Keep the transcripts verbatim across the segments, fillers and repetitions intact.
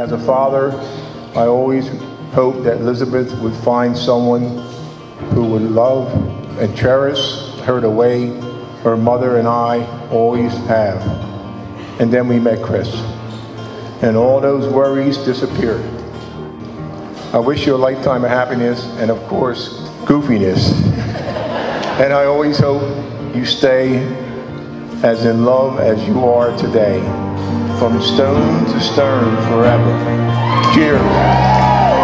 As a father, I always hoped that Elizabeth would find someone who would love and cherish her the way her mother and I always have. And then we met Chris, and all those worries disappeared. I wish you a lifetime of happiness and, of course, goofiness. And I always hope you stay as in love as you are today, from stone to stern forever. Cheers.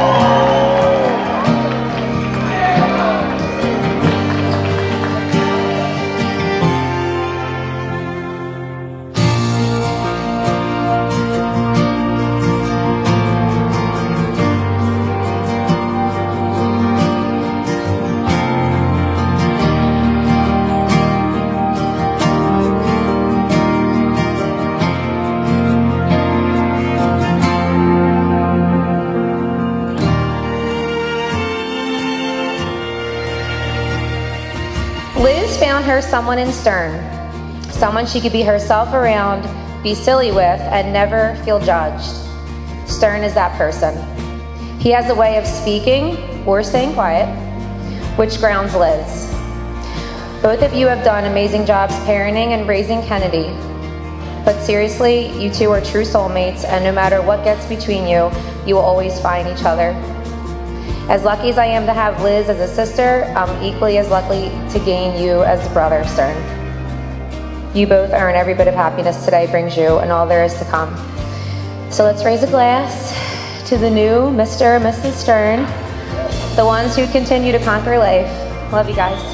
Liz found her someone in Stern, someone she could be herself around, be silly with, and never feel judged. Stern is that person. He has a way of speaking or staying quiet, which grounds Liz. Both of you have done amazing jobs parenting and raising Kennedy. But seriously, you two are true soulmates, and no matter what gets between you, you will always find each other. As lucky as I am to have Liz as a sister, I'm equally as lucky to gain you as a brother, Stern. You both earn every bit of happiness today brings you and all there is to come. So let's raise a glass to the new Mister and Missus Stern, the ones who continue to conquer life. Love you guys.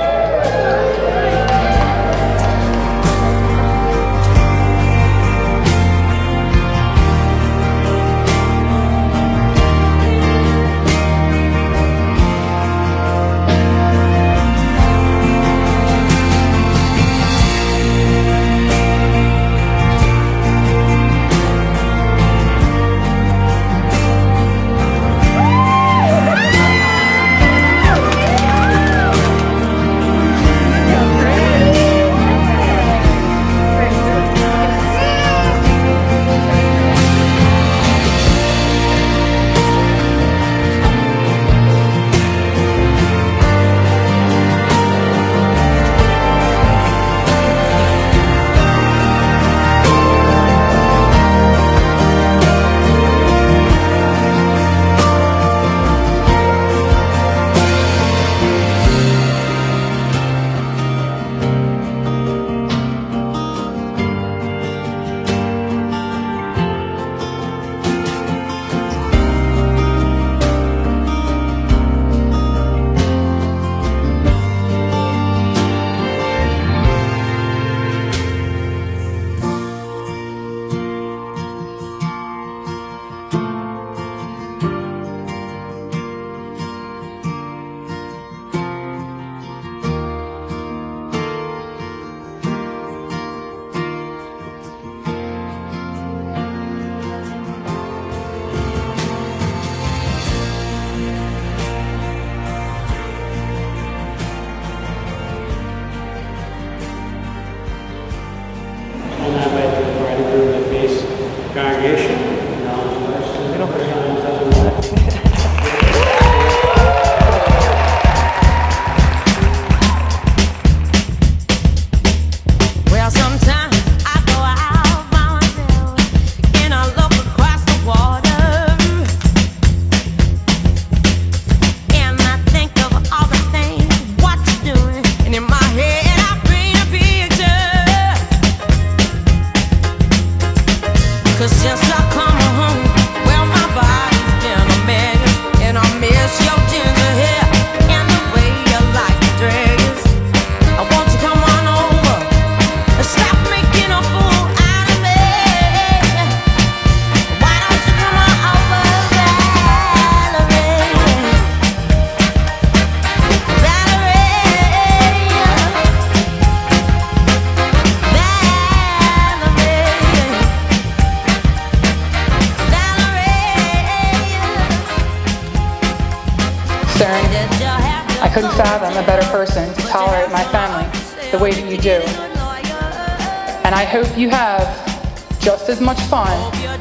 I couldn't fathom a better person to tolerate my family the way that you do. And I hope you have just as much fun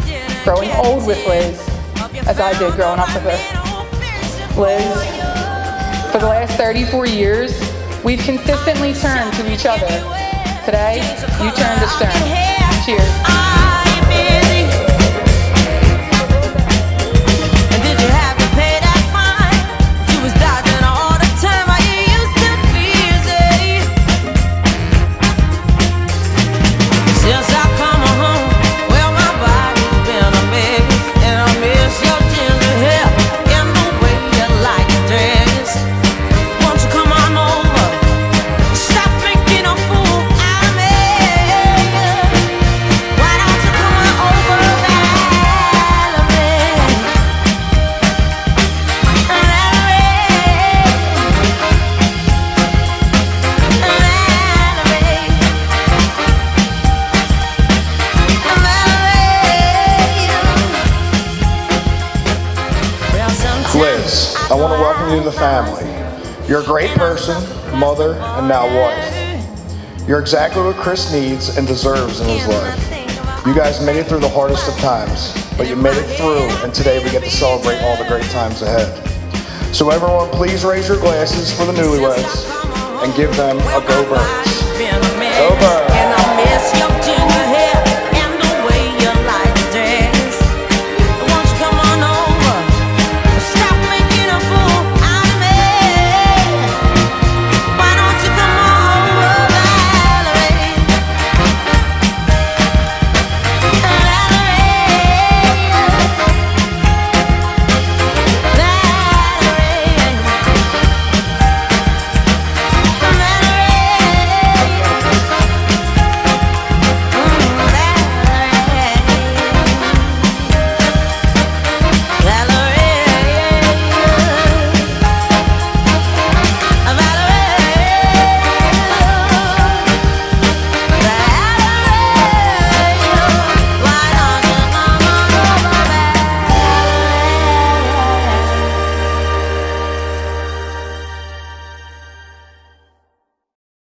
growing old with Liz, as I did growing up with her. Liz, for the last thirty-four years, we've consistently turned to each other. Today, you turn to Stern. Cheers. Liz, I want to welcome you to the family. You're a great person, mother, and now wife. You're exactly what Chris needs and deserves in his life. You guys made it through the hardest of times, but you made it through, and today we get to celebrate all the great times ahead. So everyone, please raise your glasses for the newlyweds and give them a go birds.